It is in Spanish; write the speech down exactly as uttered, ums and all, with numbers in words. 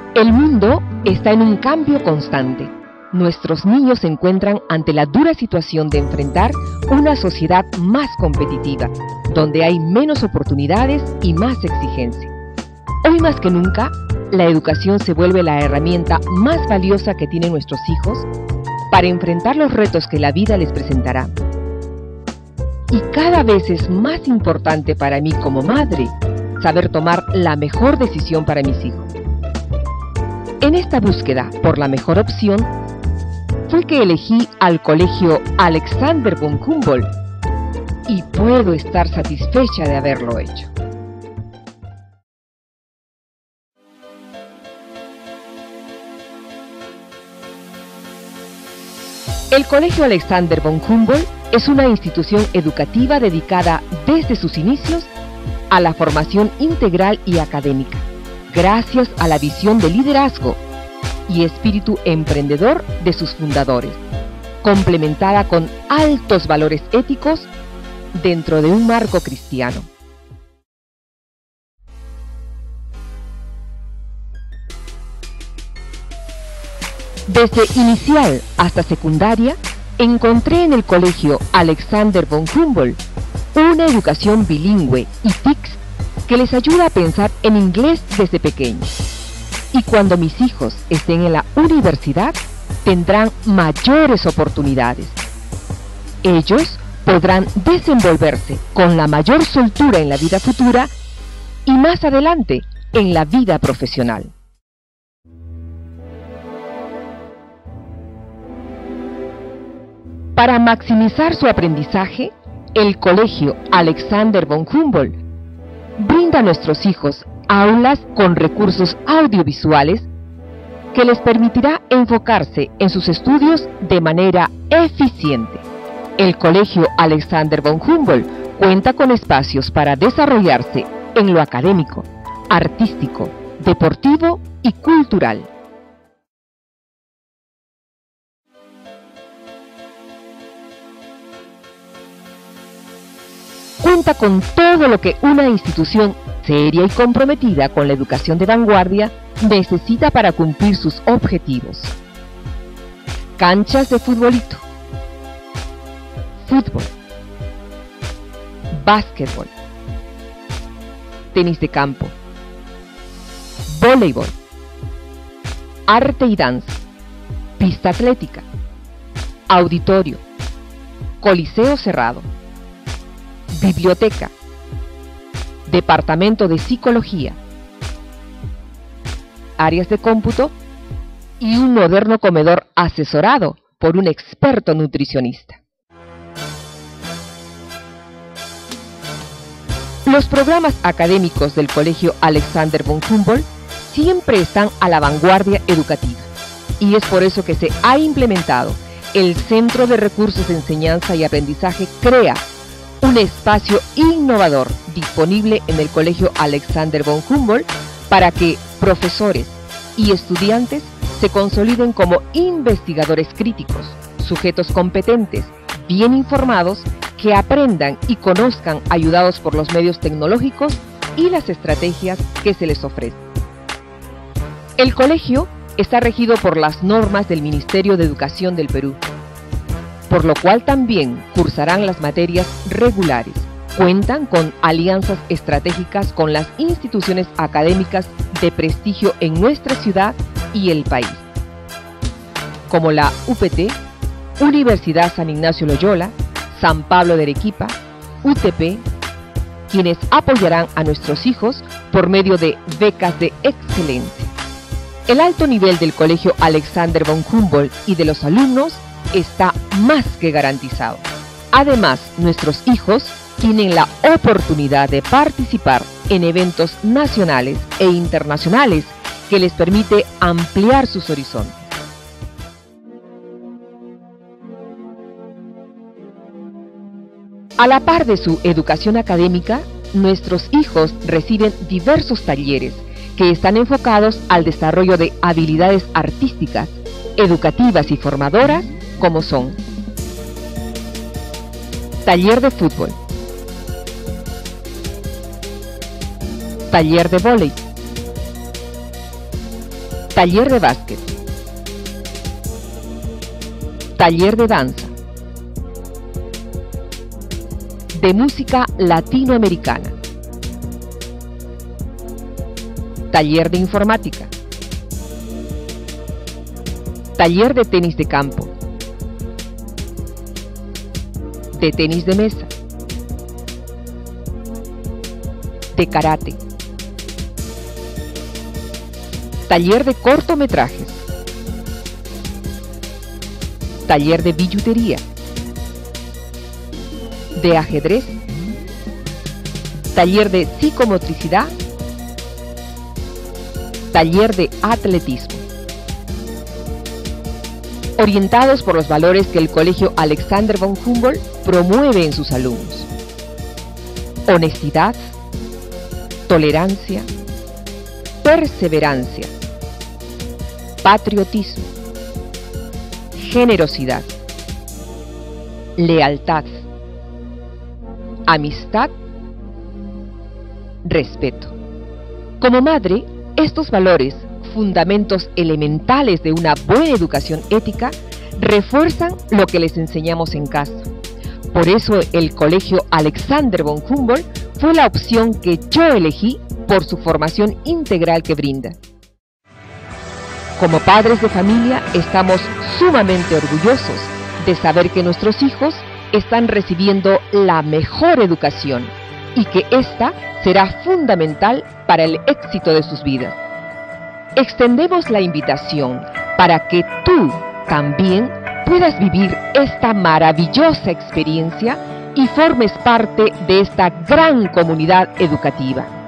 El mundo está en un cambio constante. Nuestros niños se encuentran ante la dura situación de enfrentar una sociedad más competitiva, donde hay menos oportunidades y más exigencia. Hoy más que nunca, la educación se vuelve la herramienta más valiosa que tienen nuestros hijos para enfrentar los retos que la vida les presentará. Y cada vez es más importante para mí como madre saber tomar la mejor decisión para mis hijos. En esta búsqueda por la mejor opción, fue que elegí al Colegio Alexander von Humboldt y puedo estar satisfecha de haberlo hecho. El Colegio Alexander von Humboldt es una institución educativa dedicada desde sus inicios a la formación integral y académica, gracias a la visión de liderazgo y espíritu emprendedor de sus fundadores, complementada con altos valores éticos dentro de un marco cristiano. Desde inicial hasta secundaria, encontré en el Colegio Alexander von Humboldt una educación bilingüe y T I C S que les ayuda a pensar en inglés desde pequeños. Y cuando mis hijos estén en la universidad, tendrán mayores oportunidades. Ellos podrán desenvolverse con la mayor soltura en la vida futura y más adelante en la vida profesional. Para maximizar su aprendizaje, el Colegio Alexander von Humboldt brinda a nuestros hijos aulas con recursos audiovisuales que les permitirá enfocarse en sus estudios de manera eficiente. El Colegio Alexander von Humboldt cuenta con espacios para desarrollarse en lo académico, artístico, deportivo y cultural. Cuenta con todo lo que una institución seria y comprometida con la educación de vanguardia necesita para cumplir sus objetivos. Canchas de futbolito, fútbol, básquetbol, tenis de campo, voleibol, arte y danza, pista atlética, auditorio, coliseo cerrado, biblioteca, departamento de psicología, áreas de cómputo y un moderno comedor asesorado por un experto nutricionista. Los programas académicos del Colegio Alexander von Humboldt siempre están a la vanguardia educativa y es por eso que se ha implementado el Centro de Recursos de Enseñanza y Aprendizaje CREA, un espacio innovador disponible en el Colegio Alexander von Humboldt para que profesores y estudiantes se consoliden como investigadores críticos, sujetos competentes, bien informados, que aprendan y conozcan ayudados por los medios tecnológicos y las estrategias que se les ofrecen. El colegio está regido por las normas del Ministerio de Educación del Perú, por lo cual también cursarán las materias regulares. Cuentan con alianzas estratégicas con las instituciones académicas de prestigio en nuestra ciudad y el país, como la U P T, Universidad San Ignacio Loyola, San Pablo de Arequipa, U T P, quienes apoyarán a nuestros hijos por medio de becas de excelencia. El alto nivel del Colegio Alexander von Humboldt y de los alumnos está más que garantizado. Además, nuestros hijos tienen la oportunidad de participar en eventos nacionales e internacionales que les permite ampliar sus horizontes. A la par de su educación académica, nuestros hijos reciben diversos talleres que están enfocados al desarrollo de habilidades artísticas, educativas y formadoras, como son taller de fútbol, taller de vóley, taller de básquet, taller de danza, de música latinoamericana, taller de informática, taller de tenis de campo, de tenis de mesa, de karate, taller de cortometrajes, taller de billutería, de ajedrez, taller de psicomotricidad, taller de atletismo. Orientados por los valores que el Colegio Alexander von Humboldt promueve en sus alumnos: honestidad, tolerancia, perseverancia, patriotismo, generosidad, lealtad, amistad, respeto. Como madre, estos valores, fundamentos elementales de una buena educación ética, refuerzan lo que les enseñamos en casa. Por eso el Colegio Alexander von Humboldt fue la opción que yo elegí por su formación integral que brinda. Como padres de familia, estamos sumamente orgullosos de saber que nuestros hijos están recibiendo la mejor educación y que ésta será fundamental para el éxito de sus vidas. Extendemos la invitación para que tú también puedas vivir esta maravillosa experiencia y formes parte de esta gran comunidad educativa.